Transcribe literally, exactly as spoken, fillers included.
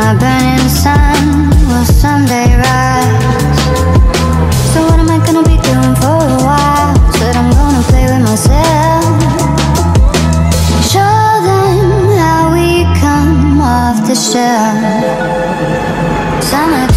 my burning sun will someday rise. So what am I gonna be doing for a while? Said I'm gonna play with myself. Show them how we come off the shelf. Summer